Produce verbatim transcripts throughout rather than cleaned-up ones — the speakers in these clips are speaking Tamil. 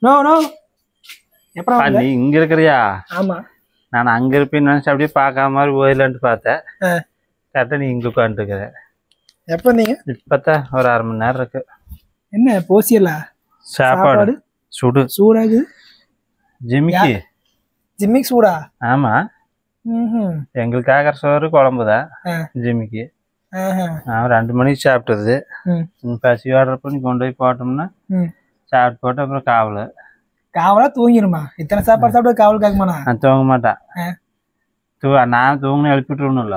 நோ நோ எப்படா நீ இங்க இருக்கிறியா? ஆமா நான் அங்க இருப்பேன்னு நினைச்சு அப்படியே பார்க்காம மாதிரி போயிடலான்ட்டு பார்த்தேன். கரெக்டா நீ இங்க உட்காந்துருக்குற. எப்ப வந்தீங்க? இப்பத்தான் ஒரு அரை மணி நேரம் இருக்கு. என்ன போசியலா? சாப்பாடு சுடு சூடாகுது. ஜிமிக்கி ஜிம்மிக்கு சூடா? ஆமா எங்களுக்கு ஆகிற சோறு குழம்புதான் ஜிமிக்கி. அவன் ரெண்டு மணிக்கு சாப்பிட்டது. பசி ஆர்டர் பண்ணி கொண்டு போய் போட்டோம்னா சாப்பிட்டு போட்டு அப்புறம் காவல் காவலா தூங்கிடுமா? இத்தனை சாப்பாடு சாப்பிட்டு காவல் கேட்குமாண்ணா? நான் தூங்க மாட்டேன். தூ நான் தூங்கின எழுப்பிட்டுருணும்ல.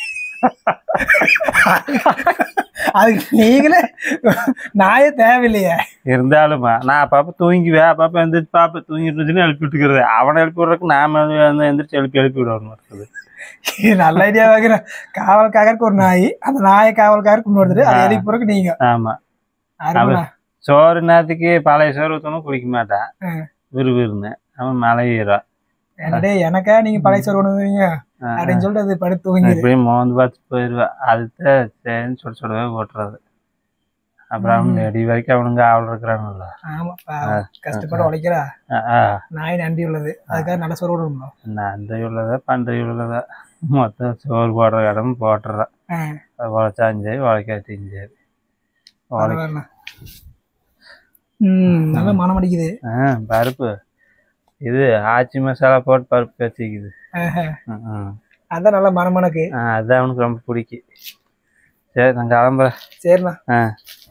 அதுக்கு நீங்களே நாயே தேவையில்லையே. இருந்தாலுமா நான் அப்பப்ப தூங்கிவேன். அப்பப்ப எந்திரிச்சு பாப்பா தூங்கிட்டு இருந்துச்சுன்னு எழுப்பி விட்டுக்கிறது. அவனை எழுப்பி விடுறதுக்கு நாம எந்திரிச்சு எழுப்பி எழுப்பி விடணும். நல்ல ஐடியா வைக்கிறேன். காவல்காரருக்கு ஒரு நாய், அந்த நாயை காவல்காரருக்கு இன்னொருத்தர், அதை எழுப்பி போறதுக்கு நீங்க. ஆமா சோறு நேரத்துக்கு பழைய சோறு ஊற்றணும் குடிக்க மாட்டான். விறுவிறுன்னு அவன் மலையிறான். என்னடே எனக்கா நீங்க பழைய சோறு பண்ணுவீங்க அப்படின்னு சொல்லிட்டு அது படுத்து தூங்கி இப்படியே மோந்து பார்த்து போயிடுவா. அதுதான் சரின்னு சுட சுடவே ஓட்டுறது. அப்புறம் அவன் நெடி வரைக்கும் அவனுங்க ஆவல் இருக்கிறானுல்ல. ஆமா கஷ்டப்பட்டு உழைக்கிறா நாய் நன்றி உள்ளது. அதுக்காக நல்ல சோறு விடணும். நன்றி உள்ளதா பன்றி உள்ளதா மொத்தம் சோறு போடுற இடம் போட்டுறான். உழைச்சாலும் சரி உழைக்காட்டியும் சரி. ம் நல்ல மனம் அடிக்குது. பருப்பு இது ஆச்சி மசாலா போட்டு பருப்பு கச்சிக்குது. அதான் நல்லா மனமனக்கு. அதான் அவனுக்கு ரொம்ப பிடிக்கும். சரி நான் கிளம்புறேன். சரிண்ணா.